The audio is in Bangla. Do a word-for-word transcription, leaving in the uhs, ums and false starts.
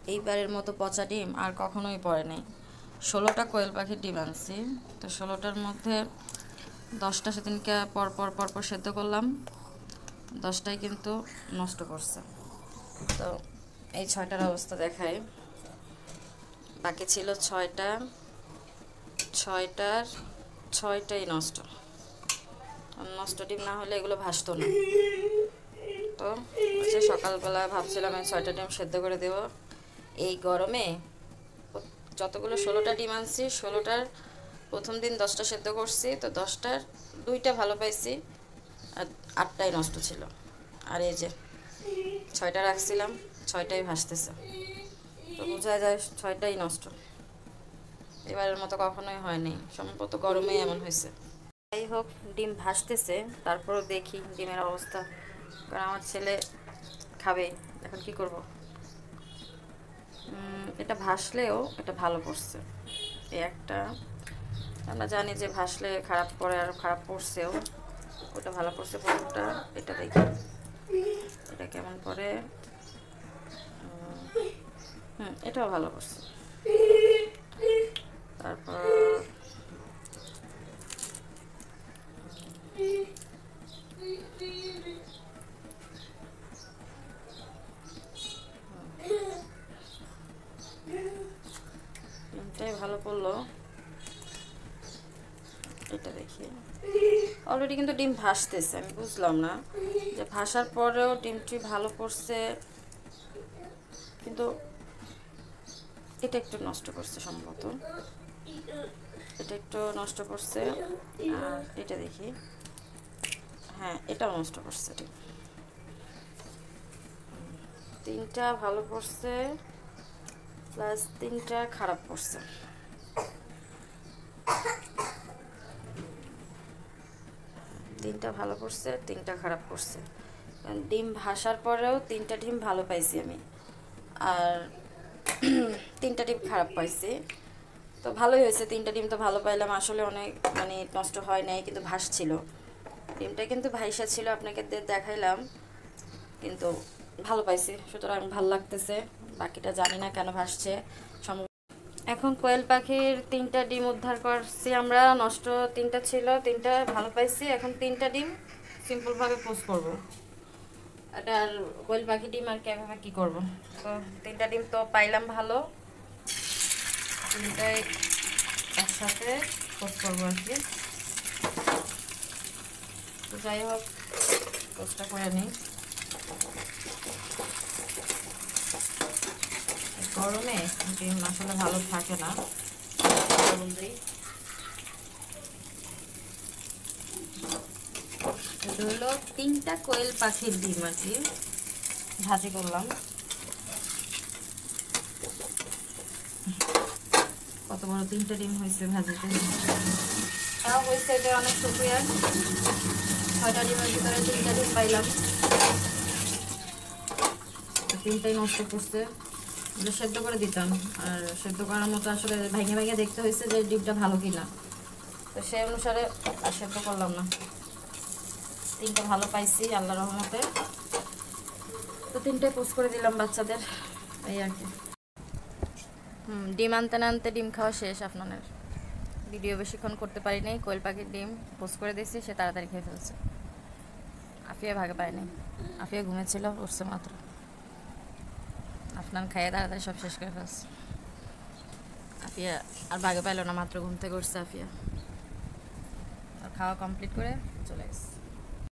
এইবারের মতো পচা ডিম আর কখনোই পড়ে নাই। ষোলোটা কোয়েল পাখির ডিম আনছি, তো ষোলোটার মধ্যে দশটা সেদিনকে পর পর পর পর সেদ্ধ করলাম, দশটাই কিন্তু নষ্ট করছে। তো এই ছয়টার অবস্থা দেখায়, বাকি ছিল ছয়টা, ছয়টার ছয়টাই নষ্ট। নষ্ট ডিম না হলে এগুলো ভাসতো না। তো হচ্ছে সকালবেলা ভাবছিলাম এই ছয়টা ডিম সেদ্ধ করে দেব। এই গরমে যতগুলো ষোলোটা ডিম আনছি, ষোলোটার প্রথম দিন দশটা সেদ্ধ করছি, তো দশটার দুইটা ভালো পাইছি আর আটটাই নষ্ট ছিল। আর এই যে ছয়টা রাখছিলাম, ছয়টাই ভাসতেছে, তো বোঝা যায় ছয়টাই নষ্ট। এবারের মতো কখনোই হয়নি, সম্ভবত গরমেই এমন হয়েছে। যাই হোক, ডিম ভাসতেছে, তারপরও দেখি ডিমের অবস্থা, কারণ আমার ছেলে খাবে, এখন কি করব। এটা ভাসলেও এটা ভালো পড়ছে, এই একটা আমরা জানি যে ভাসলে খারাপ পড়ে, আর খারাপ পড়ছেও, ওটা ভালো পড়ছে প্রথমটা। এটা দেখি এটা কেমন পড়ে। হুম, এটাও ভালো পড়ছে। তারপর ডিমটাই ভালো পড়লো, এটা দেখি। অলরেডি কিন্তু ডিম ভাসতেছে, আমি বুঝলাম না যে ভাসার পরেও ডিমটি ভালো পড়ছে, কিন্তু এটা একটু নষ্ট করছে সম্ভবত, এটা একটু নষ্ট করছে। আর এটা দেখি, হ্যাঁ এটাও নষ্ট করছে। ঠিক, তিনটা ভালো পড়ছে প্লাস তিনটা খারাপ পড়ছে। তিনটা ভালো পড়ছে, তিনটা খারাপ পড়ছে। ডিম ভাসার পরেও তিনটা ডিম ভালো পাইছি আমি, আর তিনটা ডিম খারাপ পাইছি। তো ভালোই হয়েছে, তিনটা ডিম তো ভালো পাইলাম। আসলে অনেক মানে নষ্ট হয় নাই, কিন্তু ভাসছিল ডিমটা, কিন্তু ভাইসা ছিল, আপনাকে দেখাইলাম, কিন্তু ভালো পাইছি, সুতরাং ভালো লাগতেছে। বাকিটা জানি না কেন ভাসছে। এখন কোয়েল পাখির তিনটা ডিম উদ্ধার করছি আমরা, নষ্ট তিনটা ছিল, তিনটা ভালো পাইছি। এখন তিনটা ডিম সিম্পলভাবে পোস্ট করব। এটা আর কোয়েল পাখি ডিম আর কীভাবে কী করবো। তো তিনটা ডিম তো পাইলাম ভালো, তিনটাই একসাথে পোস্ট করবো আর কি। তো যাই হোক, পোস্টটা করে নিই। গরমে ডিম আসলে ভালো থাকে না, বলতেই। এটা হলো তিনটা কোয়েল পাখির ডিম আর কি, ভাজি করলাম। কত বড় তিনটা ডিম হয়েছে ভাজিতে, তাও হয়েছে এটা অনেক শুক্রিয়া। ছয়টা ডিমের ভিতরে তিনটা ডিম পাইলাম, তিনটাই নষ্ট করছে। সেদ্ধ করে দিতাম, আর সেদ্ধ করার মতো আসলে ভেঙে ভেঙে দেখতে হয়েছে যে ডিমটা ভালো কিনা, তো সেই অনুসারে আর সেদ্ধ করলাম না। তিনটা ভালো পাইছি আল্লাহর রহমতে, তো তিনটাই পোস্ট করে দিলাম বাচ্চাদের, এই আর কি। হুম, ডিম আনতে না আনতে ডিম খাওয়া শেষ আপনাদের। ভিডিও বেশিক্ষণ করতে পারি নাই, কোয়েল পাখির ডিম পোস্ট করে দিয়েছি, সে তাড়াতাড়ি খেয়ে ফেলছে। আফিয়া ভাগে পায়নি, আফিয়া ঘুমেছিল, উঠছে মাত্র। আপনার খাইয়ে তাড়াতাড়ি সব শেষ করে ফেলছে। আফিয়া আর ভাগে পাইল না, মাত্র ঘুম থেকে উঠছে আফিয়া, আর খাওয়া কমপ্লিট করে চলে গেছে।